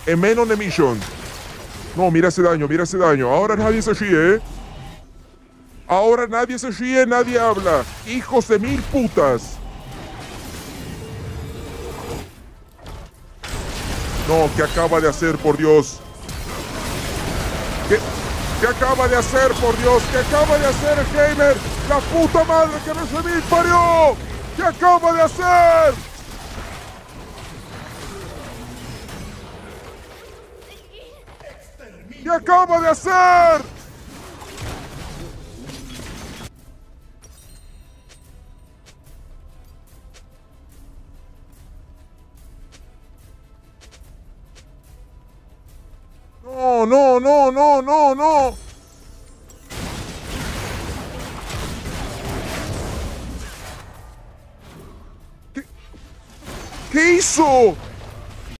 Man on a mission. No, mira ese daño, mira ese daño. Ahora nadie se ríe, Ahora nadie se ríe, nadie habla. Hijos de mil putas. No, ¿qué acaba de hacer, por Dios? ¿Qué acaba de hacer, por Dios? ¿Qué acaba de hacer el gamer? ¡La puta madre que no se me parió! ¿Qué acaba de hacer? ¿Qué acaba de hacer? No, no, no, no, no, no. ¿Qué hizo?